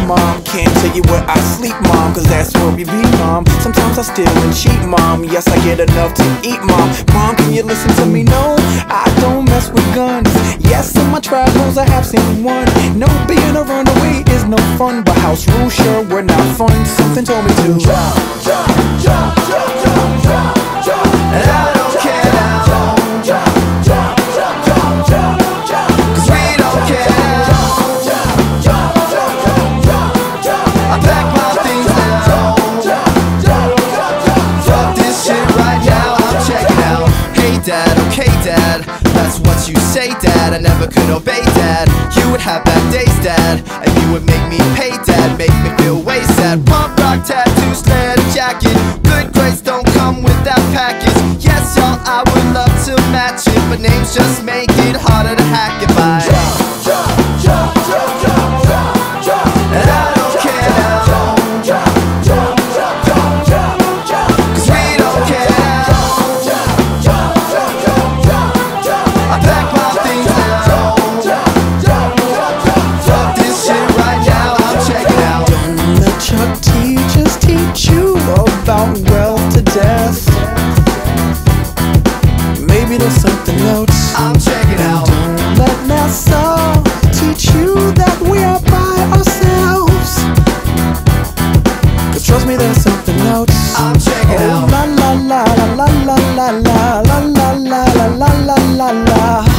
mom. Can't tell you where I sleep, mom, cause that's where we be, mom. Sometimes I steal and cheat, mom. Yes, I get enough to eat, mom. Mom, can you listen to me? No, I don't mess with guns. Yes, in my travels I have seen one. No, being a runaway is no fun, but house rules sure were not fun. Something told me to jump, jump, jump, jump, jump, jump, jump. And I don't care now. Jump, jump, jump, jump, jump, jump. Cause we don't care now. Jump, jump, jump, jump, jump, jump. I pack my things now. Jump, jump, jump, jump. Fuck this shit right now, I'm checking out. Hey dad, okay dad, that's what you say dad. I never could obey dad. You would have bad days dad, and you would make me pay dad. Make me feel way sad. Punk rock tattoos, leather jacket. Good grades don't come with that package. Yes y'all, I would love to match it, but names just make it harder to hack it by. Jump, jump, jump, jump, jump, jump, jump. And I don't care now. Jump, jump, jump, jump, jump, jump, jump. Cause we don't care now. Jump, jump, jump, jump, jump, jump. I pack my things now. Jump, jump, jump, jump. Fuck this shit right now, I'm checking out. Don't let your teachers teach you about wealth to death. Maybe there's something else I'm checking out. Don't let NASA teach you that we are by ourselves. Cause trust me, there's something else I'm checking out. La la la la la la la la la la la la la la la.